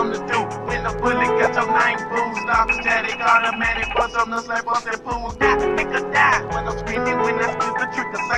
something to do. When the bullet got your name, boom, stop, static, automatic, bust on the slap off that pool. Die, make a die. When I'm screaming, when I spit the trick,